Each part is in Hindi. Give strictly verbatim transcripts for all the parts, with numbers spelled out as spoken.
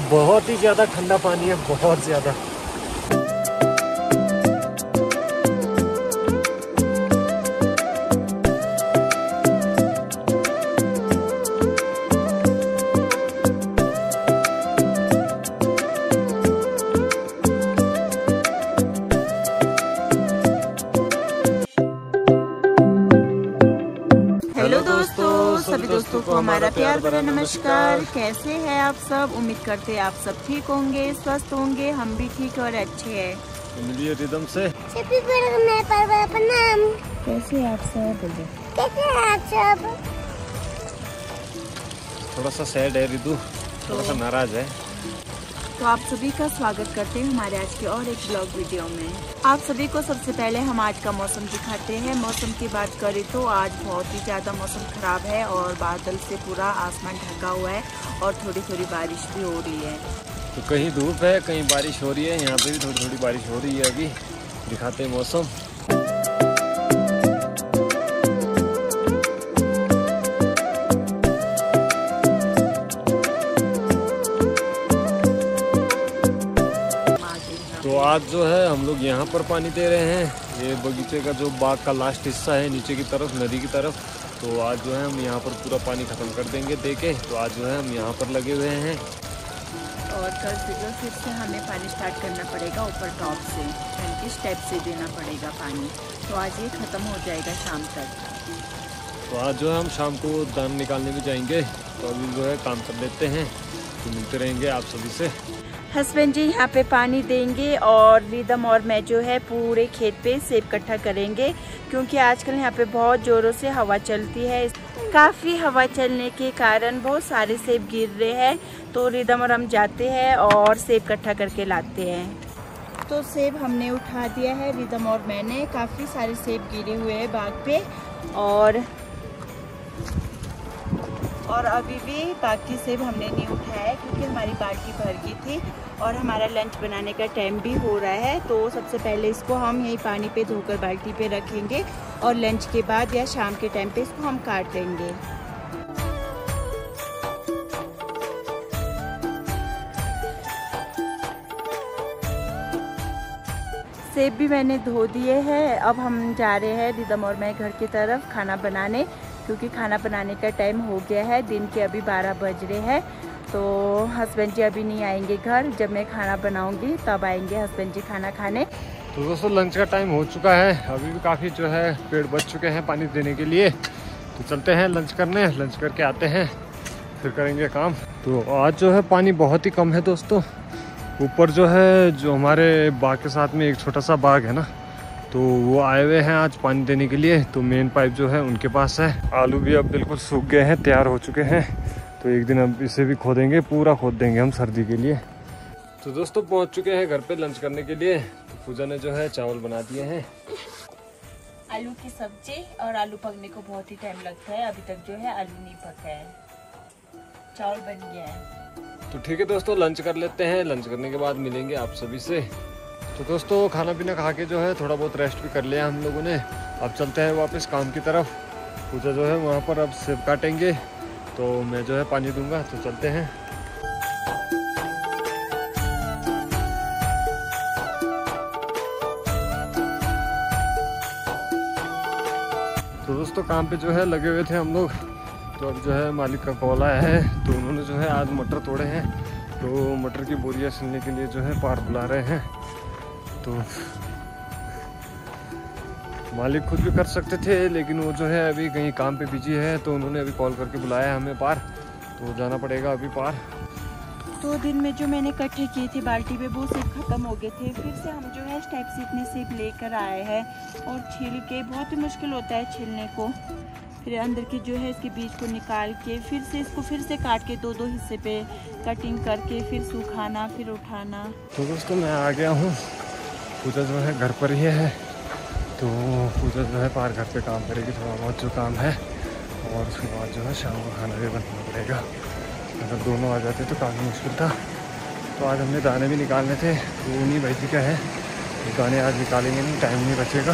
बहुत ही ज़्यादा ठंडा पानी है, बहुत ज़्यादा। हेलो दोस्तों, सभी दोस्तों को हमारा प्यार भरा नमस्कार। कैसे हैं आप सब? उम्मीद करते हैं आप सब ठीक होंगे, स्वस्थ होंगे। हम भी ठीक और अच्छे हैं। मिलिए रिदम से। प्रणाम। कैसे हैं आप सब? कैसे हैं आप सब? थोड़ा सा सैड है रिदू, थोड़ा सा नाराज है। तो आप सभी का स्वागत करते हैं हमारे आज के और एक ब्लॉग वीडियो में। आप सभी को सबसे पहले हम आज का मौसम दिखाते हैं। मौसम की बात करें तो आज बहुत ही ज़्यादा मौसम खराब है और बादल से पूरा आसमान ढका हुआ है और थोड़ी थोड़ी बारिश भी हो रही है। तो कहीं धूप है, कहीं बारिश हो रही है। यहाँ पे भी थोड़ी थोड़ी बारिश हो रही है। अभी दिखाते हैं मौसम। तो आज जो है हम लोग यहाँ पर पानी दे रहे हैं। ये बगीचे का जो बाग का लास्ट हिस्सा है नीचे की तरफ, नदी की तरफ। तो आज जो है हम यहाँ पर पूरा पानी ख़त्म कर देंगे दे के। तो आज जो है हम यहाँ पर लगे हुए हैं। और कल से जो फिर से हमें पानी स्टार्ट करना पड़ेगा ऊपर टॉप से, यानी कि स्टेप से देना पड़ेगा पानी। तो आज ये ख़त्म हो जाएगा शाम तक। तो आज जो है हम शाम को धान निकालने भी जाएंगे। तो अभी जो है काम कर लेते हैं। तो मिलते रहेंगे आप सभी से। हस्बैंड जी यहाँ पे पानी देंगे और रिदम और मैं जो है पूरे खेत पे सेब इकट्ठा करेंगे, क्योंकि आजकल यहाँ पे बहुत जोरों से हवा चलती है। काफ़ी हवा चलने के कारण बहुत सारे सेब गिर रहे हैं। तो रिदम और हम जाते हैं और सेब इकट्ठा करके लाते हैं। तो सेब हमने उठा दिया है, रिदम और मैंने। काफ़ी सारे सेब गिरे हुए हैं बाग पे और और अभी भी बाकी सेब हमने नहीं उठाया है, क्योंकि हमारी बाल्टी भर गई थी और हमारा लंच बनाने का टाइम भी हो रहा है। तो सबसे पहले इसको हम यही पानी पे धोकर बाल्टी पे रखेंगे और लंच के बाद या शाम के टाइम पे इसको हम काट लेंगे। सेब भी मैंने धो दिए हैं। अब हम जा रहे हैं रिदम और मैं घर की तरफ खाना बनाने, क्योंकि खाना बनाने का टाइम हो गया है। दिन के अभी बारह बज रहे हैं। तो हस्बैंड जी अभी नहीं आएंगे घर। जब मैं खाना बनाऊंगी तब आएंगे हस्बैंड जी खाना खाने। तो दोस्तों लंच का टाइम हो चुका है। अभी भी काफ़ी जो है पेड़ बच चुके हैं पानी देने के लिए। तो चलते हैं लंच करने। लंच करके आते हैं, फिर करेंगे काम। तो आज जो है पानी बहुत ही कम है दोस्तों। ऊपर जो है जो हमारे बाग के साथ में एक छोटा सा बाग है ना, तो वो आए हुए हैं आज पानी देने के लिए। तो मेन पाइप जो है उनके पास है। आलू भी अब बिल्कुल सूख गए हैं, तैयार हो चुके हैं। तो एक दिन अब इसे भी खोदेंगे, पूरा खोद देंगे हम सर्दी के लिए। तो दोस्तों पहुंच चुके हैं घर पे लंच करने के लिए। तो पूजा ने जो है चावल बना दिए हैं, आलू की सब्जी। और आलू पकने को बहुत ही टाइम लगता है, अभी तक जो है आलू नहीं पका है। चावल बन गया है। तो ठीक है दोस्तों, लंच कर लेते हैं। लंच करने के बाद मिलेंगे आप सभी से। तो दोस्तों खाना पीना खा के जो है थोड़ा बहुत रेस्ट भी कर लिया हम लोगों ने। अब चलते हैं वापस काम की तरफ। पूजा जो है वहाँ पर अब सेब काटेंगे, तो मैं जो है पानी दूंगा। तो चलते हैं। तो दोस्तों काम पे जो है लगे हुए थे हम लोग। तो अब जो है मालिक का कॉल आया है। तो उन्होंने जो है आज मटर तोड़े हैं। तो मटर की बोरियां सिलने के लिए जो है पार बुला रहे हैं। तो मालिक खुद भी कर सकते थे, लेकिन वो जो है अभी कहीं काम पे बिजी है। तो उन्होंने अभी कॉल करके बुलाया हमें पार। तो जाना पड़ेगा अभी पार। दो दिन में जो मैंने इकट्ठे किए थे बाल्टी में, वो सेब खत्म हो गए थे। फिर से हम जो है इस टाइप से इतने सेब लेकर आए हैं और छील के, बहुत ही मुश्किल होता है छीलने को। फिर अंदर के जो है इसके बीज को निकाल के फिर से इसको फिर से काट के दो दो हिस्से पे कटिंग करके फिर सुखाना, फिर उठाना। तो दोस्तों मैं आ गया हूँ। पूजा जो है घर पर ही है। तो पूजा जो है पार घर पे काम करेगी थोड़ा बहुत जो काम है। और उसके बाद जो है शाम को खाना भी बनाना पड़ेगा। अगर दोनों आ जाते तो काफ़ी मुश्किल था। तो आज हमने दाने भी निकालने थे, तो उन्हीं भाई जी का है। तो दाने आज निकालेंगे नहीं, टाइम नहीं बचेगा।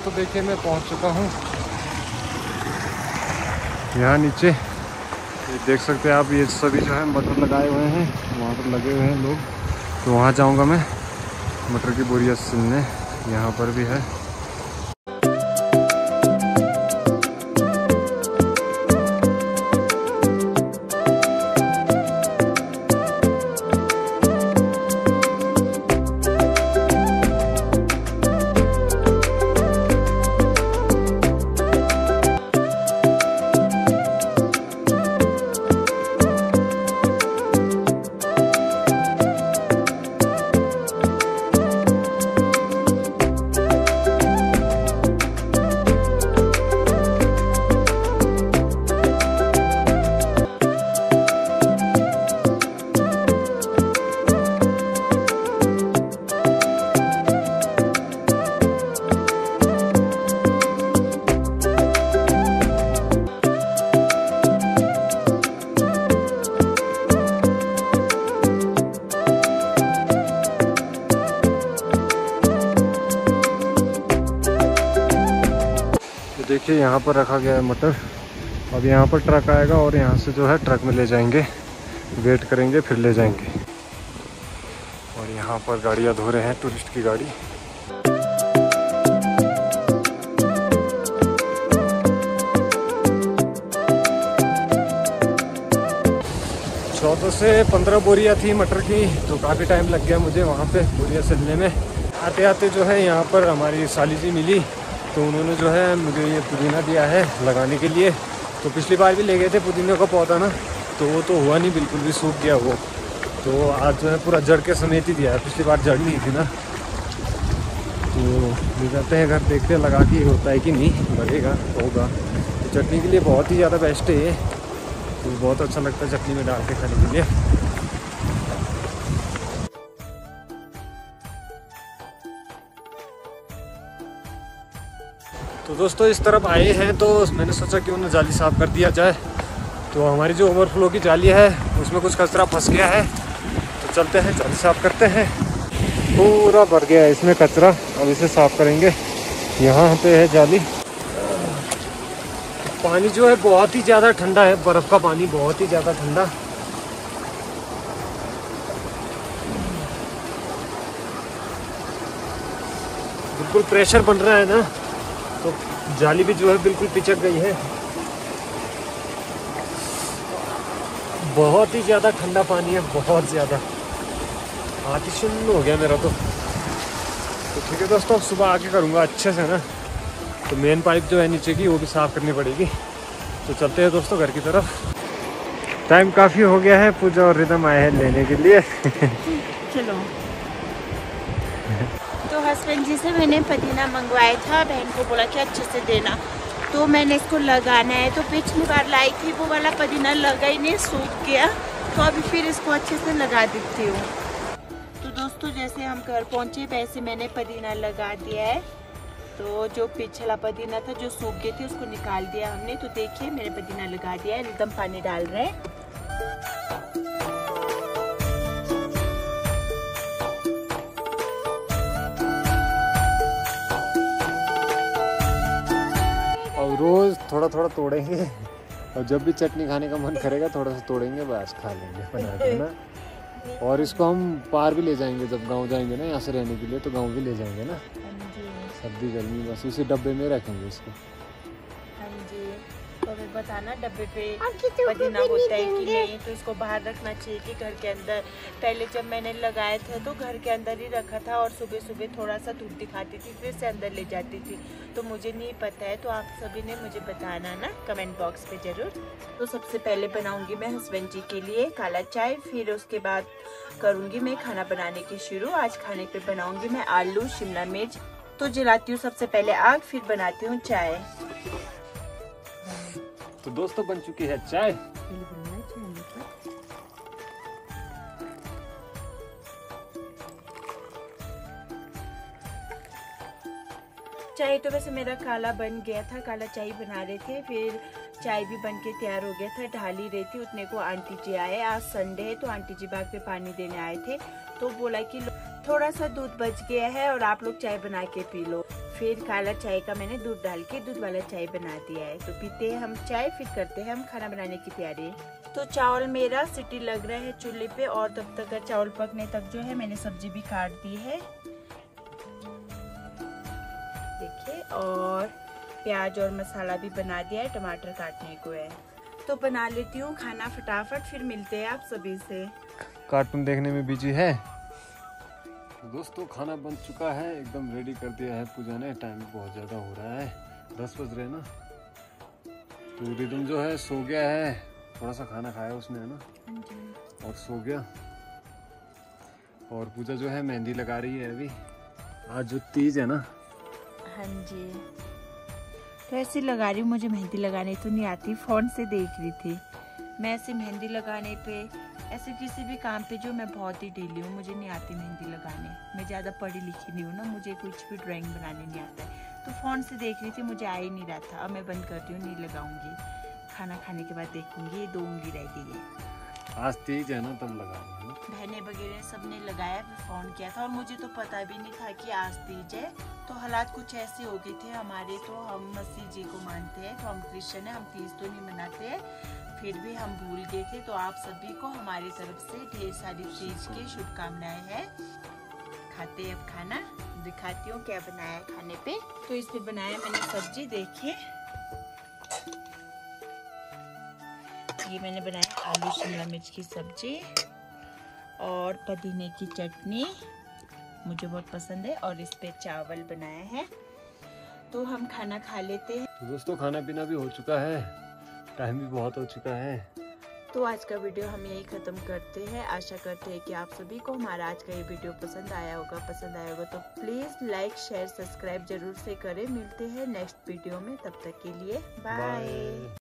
दोस्तों देखिए मैं पहुंच चुका हूं यहाँ नीचे। ये देख सकते हैं आप, ये सभी जो है मटर लगाए हुए हैं, वहाँ पर लगे हुए हैं लोग। तो वहाँ जाऊँगा मैं मटर की बोरियाँ सिलने, यहाँ पर भी है। देखिए यहाँ पर रखा गया है मटर। अब यहाँ पर ट्रक आएगा और यहाँ से जो है ट्रक में ले जाएंगे, वेट करेंगे फिर ले जाएंगे। और यहाँ पर गाड़ियाँ धो रहे हैं, टूरिस्ट की गाड़ी। चौदह से पंद्रह बोरियाँ थी मटर की, तो काफ़ी टाइम लग गया मुझे वहाँ पे बोरियाँ सिलने में। आते आते जो है यहाँ पर हमारी साली जी मिली, तो उन्होंने जो है मुझे ये पुदीना दिया है लगाने के लिए। तो पिछली बार भी ले गए थे पुदीने का पौधा ना, तो वो तो हुआ नहीं, बिल्कुल भी सूख गया वो। तो आज जो है पूरा जड़ के समेत ही दिया है, पिछली बार जड़ नहीं थी ना। तो ले जाते हैं घर, देखते हैं लगा कि होता है कि नहीं, लगेगा होगा। तो चटनी के लिए बहुत ही ज़्यादा बेस्ट है ये, तो बहुत अच्छा लगता है चटनी में डाल के खाने के लिए। तो दोस्तों इस तरफ आए हैं, तो मैंने सोचा कि उन्हें जाली साफ़ कर दिया जाए। तो हमारी जो ओवरफ्लो की जाली है उसमें कुछ कचरा फंस गया है, तो चलते हैं जाली साफ़ करते हैं। पूरा भर गया है इसमें कचरा, अब इसे साफ़ करेंगे। यहाँ पे है जाली। पानी जो है बहुत ही ज़्यादा ठंडा है, बर्फ़ का पानी बहुत ही ज़्यादा ठंडा। बिल्कुल प्रेशर बन रहा है ना, तो जाली भी जो है बिल्कुल पिचक गई है। बहुत ही ज़्यादा ठंडा पानी है, बहुत ज़्यादा। हाथ ही शून्य हो गया मेरा तो। तो ठीक है दोस्तों, सुबह आके करूँगा अच्छे से ना। तो मेन पाइप जो है नीचे की वो भी साफ़ करनी पड़ेगी। तो चलते हैं दोस्तों घर की तरफ। टाइम काफ़ी हो गया है, पूजा और रिदम आए हैं लेने के लिए। चलो। तो हस्बैंड जी से मैंने पुदीना मंगवाया था, बहन को बोला कि अच्छे से देना, तो मैंने इसको लगाना है। तो पिछली बार लाई थी वो वाला पुदीना लगा ही नहीं, सूख गया। तो अभी फिर इसको अच्छे से लगा देती हूँ। तो दोस्तों जैसे हम घर पहुँचे वैसे मैंने पुदीना लगा दिया है। तो जो पिछला पुदीना था जो सूख गए थे उसको निकाल दिया हमने। तो देखिए मैंने पुदीना लगा दिया है, एकदम पानी डाल रहे हैं। और रोज थोड़ा थोड़ा तोड़ेंगे, और जब भी चटनी खाने का मन करेगा थोड़ा सा तोड़ेंगे, बस खा लेंगे बना के ना। और इसको हम पार भी ले जाएंगे, जब गांव जाएंगे ना यहाँ से रहने के लिए, तो गांव भी ले जाएंगे ना। सर्दी गर्मी बस इसी डब्बे में रखेंगे इसको। हाँ जी, तो हमें बताना डब्बे पे पुदीना होता है कि नहीं। तो इसको बाहर रखना चाहिए कि घर के अंदर। पहले जब मैंने लगाया था तो घर के अंदर ही रखा था, और सुबह सुबह थोड़ा सा धूप दिखाती थी, फिर से अंदर ले जाती थी। तो मुझे नहीं पता है, तो आप सभी ने मुझे बताना ना कमेंट बॉक्स पे ज़रूर। तो सबसे पहले बनाऊंगी मैं हस्बैंड जी के लिए काला चाय, फिर उसके बाद करूंगी मैं खाना बनाने की शुरू। आज खाने पे बनाऊंगी मैं आलू शिमला मिर्च। तो जलाती हूँ सबसे पहले आग, फिर बनाती हूँ चाय। तो दोस्तों बन चुकी है चाय। चाय तो वैसे मेरा काला बन गया था, काला चाय बना रहे थे, फिर चाय भी बन के तैयार हो गया था, ढाल ही रही थी। उतने को आंटी जी आए, आज संडे है तो आंटी जी बाग पे पानी देने आए थे। तो बोला कि थोड़ा सा दूध बच गया है और आप लोग चाय बना के पी लो। फिर काला चाय का मैंने दूध डाल के दूध वाला चाय बना दिया है। तो पीते हैं हम चाय, फिर करते हैं हम खाना बनाने की तैयारी। तो चावल मेरा सीटी लग रहा है चूल्हे पे, और तब तक चावल पकने तक जो है मैंने सब्जी भी काट दी है देखिए, और प्याज और मसाला भी बना दिया है, टमाटर काटने को है। तो बना लेती हूँ खाना फटाफट, फिर मिलते हैं आप सभी से। कार्टून देखने में बिजी है। दोस्तों खाना बन चुका है, एकदम रेडी कर दिया है पूजा ने। टाइम बहुत ज़्यादा हो रहा है, दस बज रहे हैं ना। तो रिदम जो है सो गया है, थोड़ा सा खाना खाया उसने है ना, और सो गया। और पूजा जो है मेहंदी लगा रही है अभी, आज जो तीज है ना। हाँ जी, तो ऐसे लगा रही हूँ। मुझे मेहंदी लगाने तो नहीं आती, फोन से देख रही थी मैं। ऐसे मेहंदी लगाने पे, ऐसे किसी भी काम पे जो मैं बहुत ही डेली हूँ, मुझे नहीं आती मेहंदी लगाने। मैं ज़्यादा पढ़ी लिखी नहीं हूँ ना, मुझे कुछ भी ड्राइंग बनाने नहीं आता है। तो फ़ोन से देख रही थी, मुझे आ ही नहीं रहा था। अब मैं बंद करती हूँ, नहीं लगाऊंगी। खाना खाने के बाद देखूंगी। ये दो उंगली रह गई है। आज तीज है ना, तब लगा रही हूँ। बहने वगैरह सबने लगाया, फिर फ़ोन किया था, और मुझे तो पता भी नहीं था कि आज तीज है। तो हालात कुछ ऐसे हो गए थे हमारे। तो हम मसीह जी को मानते हैं, तो हम क्रिश्चियन हैं, हम तीज तो नहीं मनाते हैं, फिर भी हम भूल गए थे। तो आप सभी को हमारी तरफ से ढेर सारी तीज की शुभकामनाएं हैं। खाते हैं अब खाना, दिखाती हूँ क्या बनाया है खाने पे। तो इसमें बनाया मैंने सब्जी, देखिए ये मैंने बनाया आलू शिमला मिर्च की सब्जी और पुदीने की चटनी, मुझे बहुत पसंद है। और इस पे चावल बनाया है। तो हम खाना खा लेते हैं। तो दोस्तों खाना पीना भी हो चुका है, टाइम भी बहुत हो चुका है। तो आज का वीडियो हम यही खत्म करते हैं। आशा करते हैं कि आप सभी को हमारा आज का ये वीडियो पसंद आया होगा। पसंद आया होगा तो प्लीज लाइक शेयर सब्सक्राइब जरूर से करें। मिलते हैं नेक्स्ट वीडियो में, तब तक के लिए बाय।